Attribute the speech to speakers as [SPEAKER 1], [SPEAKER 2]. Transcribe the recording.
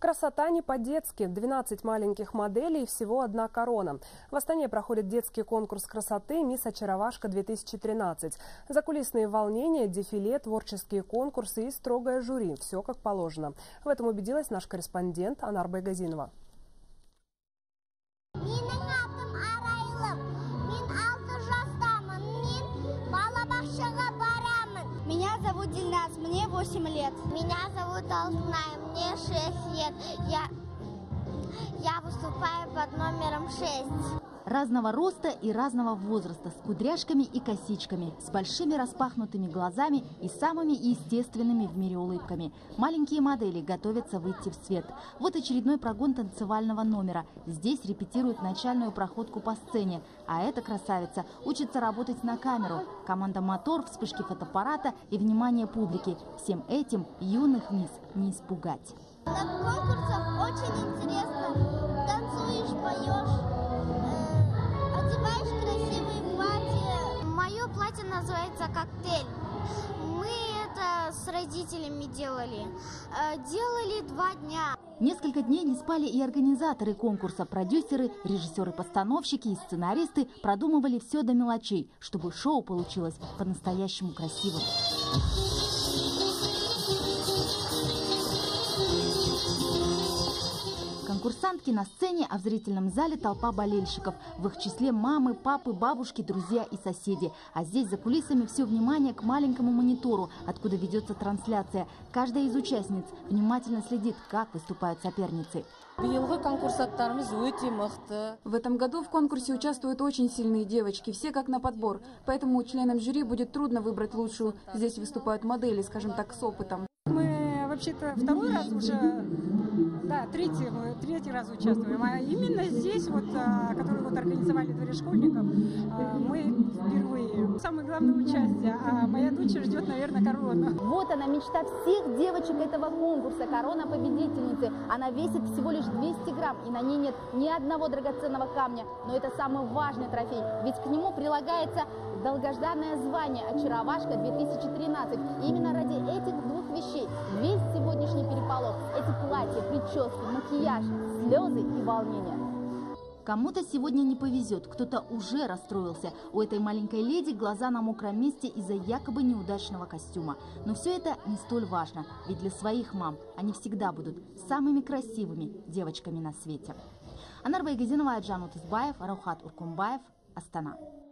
[SPEAKER 1] Красота не по-детски. 12 маленьких моделей и всего одна корона. В Астане проходит детский конкурс красоты «Мисс Очаровашка-2013». Закулисные волнения, дефиле, творческие конкурсы и строгое жюри. Все как положено. В этом убедилась наш корреспондент Анар Байгазинова.
[SPEAKER 2] Меня зовут Дильназ, мне 8 лет.
[SPEAKER 3] Меня зовут Алтынай, мне 6 лет. Я выступаю под номером 6.
[SPEAKER 4] Разного роста и разного возраста, с кудряшками и косичками, с большими распахнутыми глазами и самыми естественными в мире улыбками. Маленькие модели готовятся выйти в свет. Вот очередной прогон танцевального номера. Здесь репетируют начальную проходку по сцене. А эта красавица учится работать на камеру. Команда «Мотор», вспышки фотоаппарата и внимание публики. Всем этим юных мисс не испугать.
[SPEAKER 2] На конкурсах очень интересно. Танцуешь, поешь. Одеваешь красивые платья.
[SPEAKER 3] Мое платье называется «Коктейль». Мы это с родителями делали. Делали 2 дня.
[SPEAKER 4] Несколько дней не спали и организаторы конкурса. Продюсеры, режиссеры-постановщики и сценаристы продумывали все до мелочей, чтобы шоу получилось по-настоящему красивым. Конкурсантки на сцене, а в зрительном зале толпа болельщиков. В их числе мамы, папы, бабушки, друзья и соседи. А здесь за кулисами все внимание к маленькому монитору, откуда ведется трансляция. Каждая из участниц внимательно следит, как выступают соперницы.
[SPEAKER 5] В этом году в конкурсе участвуют очень сильные девочки, все как на подбор. Поэтому членам жюри будет трудно выбрать лучшую. Здесь выступают модели, скажем так, с опытом.
[SPEAKER 6] Мы вообще-то второй раз уже, третий раз участвуем. А именно здесь, который организовали Дворе школьников, мы впервые. Самое главное участие. А моя дочь ждет, наверное, корону.
[SPEAKER 4] Вот она, мечта всех девочек этого конкурса. Корона победительницы. Она весит всего лишь 200 грамм. И на ней нет ни одного драгоценного камня. Но это самый важный трофей. Ведь к нему прилагается долгожданное звание «Очаровашка-2013». И именно ради этих двух вещей весь сегодняшний переполох, эти платья, прически, макияж, слезы и волнения. Кому-то сегодня не повезет, кто-то уже расстроился. У этой маленькой леди глаза на мокром месте из-за якобы неудачного костюма. Но все это не столь важно, ведь для своих мам они всегда будут самыми красивыми девочками на свете. Анар Байгазинова, Айджан Утызбаев, Раухат Уркумбаев, Астана.